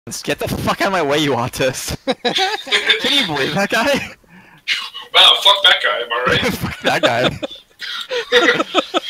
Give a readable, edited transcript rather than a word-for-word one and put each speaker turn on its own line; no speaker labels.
Get the fuck out of my way, you autist. Can you believe that guy?
Wow, fuck that guy, am I right?
Fuck that guy.